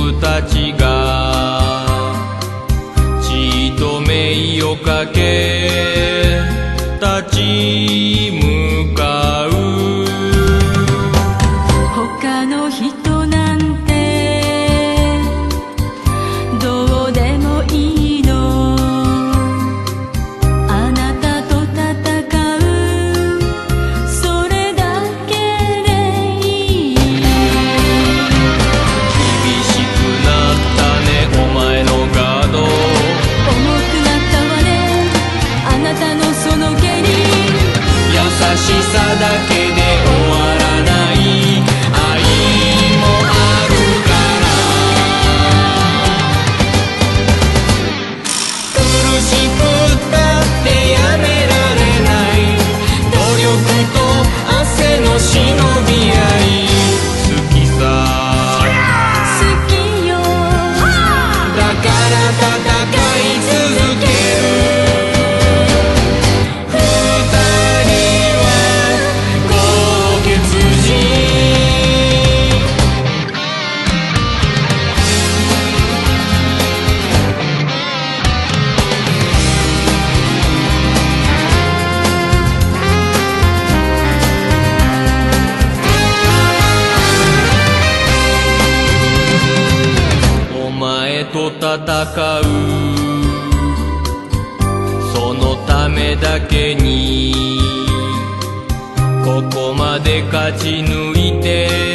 僕たちが血と名をかけ立ち向かう。 他の人なんてどうでもいいの、あなたと戦うそれだけでいい。 厳しくなったねお前のガード、 重くなったわねあなたのその蹴り。 優しさだけで終わらない愛もあるから苦しくったってやめられない努力と汗の忍び合い。好きさ好きよだから戦い続ける。お前と戦うそのためだけにここまで勝ち抜いて